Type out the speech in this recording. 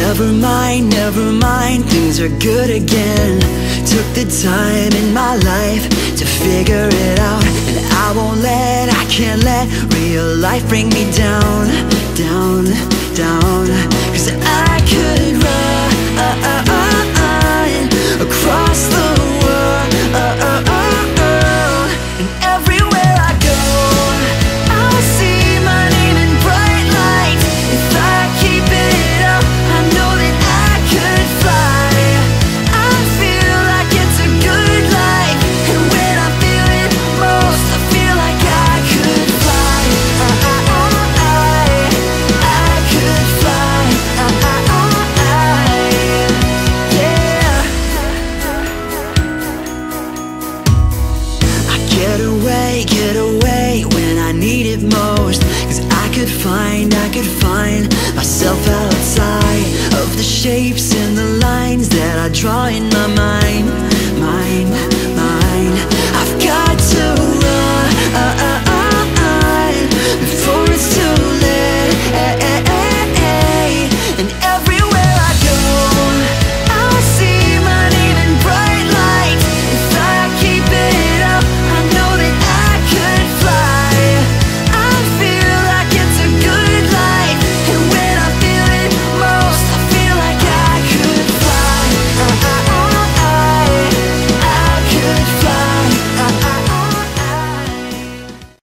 never mind, things are good again. Took the time in my life to figure it out, and I can't let real life bring me down, down, down. 'Cause I could run across the world, and everywhere I go, I'll see my name in bright lights. If I keep it up, I know that I could fly. I feel like it's a good life, and when I feel it most, I feel like I could fly. I could fly. Yeah. I get away when I need it most. 'Cause I could find myself outside of the shapes and the lines that I draw in my